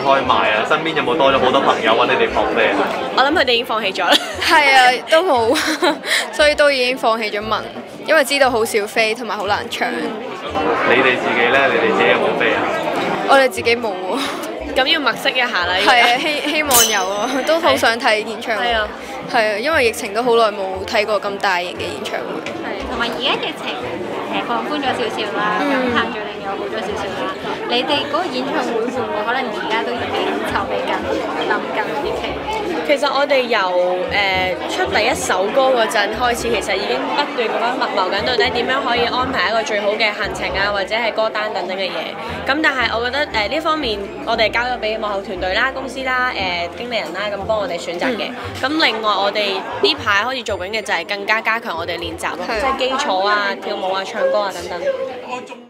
開賣啊？身邊有冇多咗好多朋友揾你哋撲飛啊？ 我諗佢哋已經放棄咗啦。 係啊，都冇，所以都已經放棄咗問，因為知道好少飛同埋好難搶。 你哋自己咧？你哋自己有冇飛啊？ 我哋自己冇喎。 咁要物色一下啦。 係啊，希望有啊，都好想睇演唱會。 係啊， 係啊，因為疫情都好耐冇睇過咁大型嘅演唱會。 係，同埋而家疫情放寬咗少少啦，咁限聚令又好咗少少啦。你哋嗰個演唱會會唔會可能而家都已經籌備緊、諗緊疫情？ 其實我哋由出第一首歌嗰陣開始，其實已經不斷咁樣密謀緊，到底點樣可以安排一個最好嘅行程啊，或者係歌單等等嘅嘢。咁但係我覺得呢方面，我哋交咗俾幕後團隊啦、公司啦、經理人啦，咁幫我哋選擇嘅。咁另外我哋呢排開始做緊嘅就係更加加強我哋練習咯，即係基礎啊、跳舞啊、唱歌啊等等。